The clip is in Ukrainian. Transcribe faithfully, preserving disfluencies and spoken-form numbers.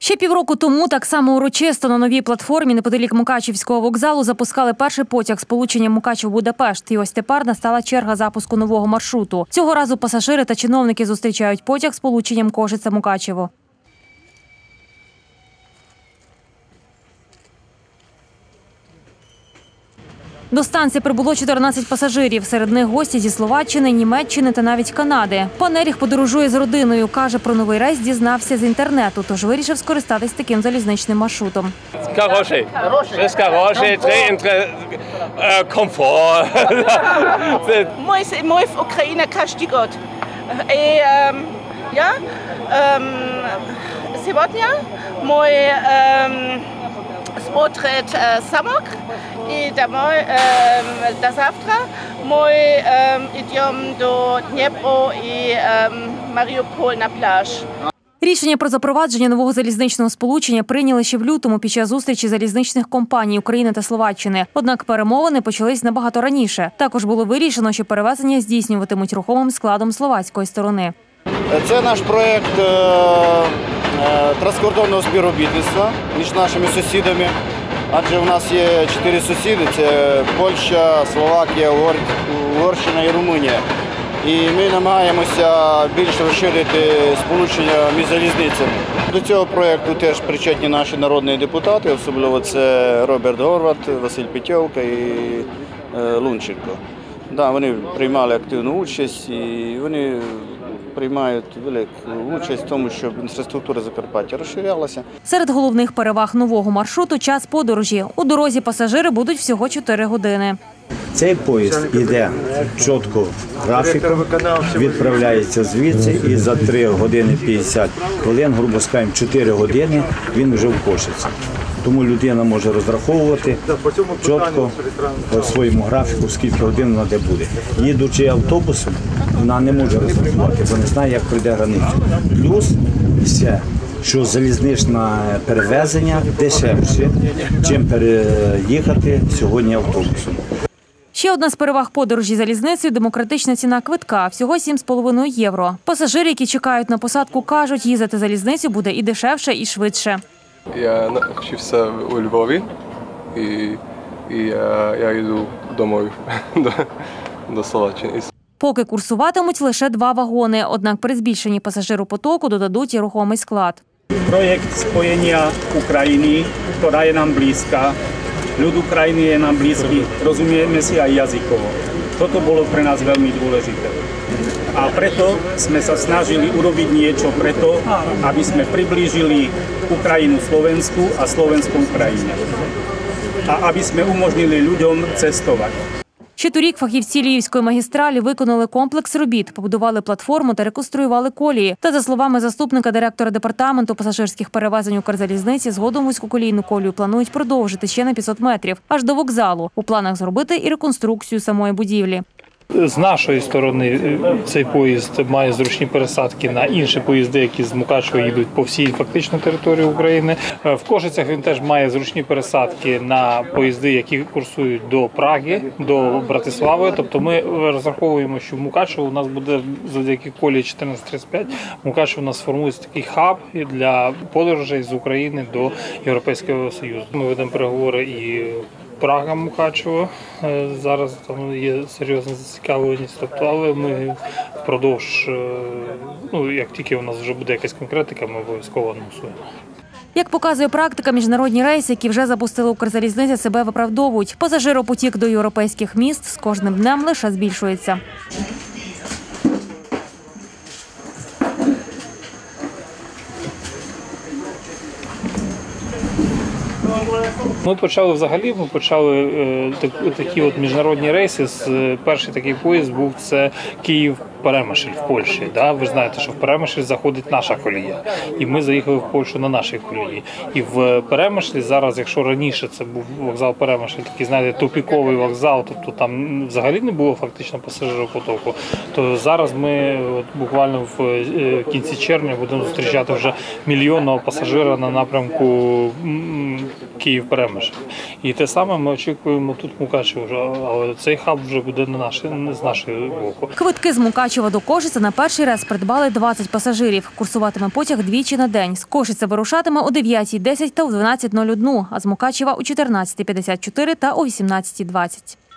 Ще півроку тому так само урочисто на новій платформі неподалік Мукачівського вокзалу запускали перший потяг сполучення Мукачев-Будапешт. І ось тепер настала черга запуску нового маршруту. Цього разу пасажири та чиновники зустрічають потяг сполученням Кошице-Мукачево. До станції прибуло чотирнадцять пасажирів. Серед них гості зі Словаччини, Німеччини та навіть Канади. Пан Еріх подорожує з родиною. Каже, про новий рейс дізнався з інтернету, тож вирішив скористатись таким залізничним маршрутом. Хороший. Хороший, комфорт. Ми в Україні кожен год. І, я, сьогодні мой смотрит э, замок, и домой, э, до завтра мы э, идем до Днепра и э, Маріуполь на пляж. Рішення про запровадження нового залізничного сполучення прийняли ще в лютому під час зустрічі залізничних компаній України та Словаччини. Однак перемовини почались набагато раніше. Також було вирішено, що перевезення здійснюватимуть рухомим складом словацької сторони. Це наш проєкт транскордонного співробітництва між нашими сусідами, адже у нас є чотири сусіди – це Польща, Словакія, Угорщина і Румунія. І ми намагаємося більше розширити сполучення між залізницями. До цього проєкту теж причетні наші народні депутати, особливо це Роберт Горват, Василь Петьовка і Лунченко. Да, вони приймали активну участь і вони приймають велику участь в тому, щоб інфраструктура Закарпаття розширялася. Серед головних переваг нового маршруту – час подорожі. У дорозі пасажири будуть всього чотири години. Цей поїзд йде чітко графіком, відправляється звідси і за три години п'ятдесят хвилин, грубо скажемо, чотири години він вже в Кошиці. Тому людина може розраховувати чітко по своєму графіку, скільки годин вона де буде. Їдучи автобусом, вона не може розрахувати, бо не знає, як пройде границю. Плюс все, що залізничне перевезення дешевше, чим переїхати сьогодні автобусом. Ще одна з переваг подорожі залізницею – демократична ціна квитка – всього сім з половиною євро. Пасажири, які чекають на посадку, кажуть, їздити залізницею буде і дешевше, і швидше. Я навчився у Львові і, і я, я йду домой, до, до Словаччини. Поки курсуватимуть лише два вагони, однак при збільшенні пасажиропотоку додадуть і рухомий склад. Проєкт споєння України, яка є нам близька. Ľud Ukrajiny je nám blízky, rozumieme si aj jazykovo. Toto bolo pre nás veľmi dôležité. A preto sme sa snažili urobiť niečo preto, aby sme priblížili Ukrajinu Slovensku a Slovensko Ukrajine. A aby sme umožnili ľuďom cestovať. Ще торік фахівці Львівської магістралі виконали комплекс робіт, побудували платформу та реконструювали колії. Та, за словами заступника директора департаменту пасажирських перевезень Укрзалізниці, згодом вузькоколійну колію планують продовжити ще на п'ятсот метрів, аж до вокзалу. У планах зробити і реконструкцію самої будівлі. З нашої сторони цей поїзд має зручні пересадки на інші поїзди, які з Мукачева їдуть по всій фактично території України. В Кошицях він теж має зручні пересадки на поїзди, які курсують до Праги, до Братислави. Тобто ми розраховуємо, що в Мукачево у нас буде завдяки колії чотирнадцять тридцять п'ять, в Мукачево у нас сформується такий хаб для подорожей з України до Європейського Союзу. Ми ведемо переговори і Прага, Мукачево. Зараз там є серйозна зацікавленість, тобто, але ми впродовж, ну, як тільки у нас вже буде якась конкретика, ми обов'язково анонсуємо. Як показує практика, міжнародні рейси, які вже запустили Укрзалізниця, себе виправдовують. Пасажиропотік до європейських міст з кожним днем лише збільшується. Ми почали взагалі, ми почали е, так, такі от міжнародні рейси. Перший такий поїзд був це Київ-Перемишль в Польщі. Да? Ви знаєте, що в Перемишль заходить наша колія. І ми заїхали в Польщу на нашій колії. І в Перемишлі зараз, якщо раніше це був вокзал Перемишль, такий, знаєте, тупіковий вокзал, тобто там взагалі не було фактично пасажиропотоку, то зараз ми от, буквально в кінці червня будемо зустрічати вже мільйонного пасажира на напрямку Київ-Перемишль. І те саме ми очікуємо тут в Мукачево, але цей хаб вже буде на наші, з нашого боку. Квитки з Мукачева Мукачева до Кошица на перший рейс придбали двадцять пасажирів. Курсуватиме потяг двічі на день. З Кошица вирушатиме о дев'ятій десять та о дванадцятій нуль один, а з Мукачева о чотирнадцятій п'ятдесят чотири та о вісімнадцятій двадцять.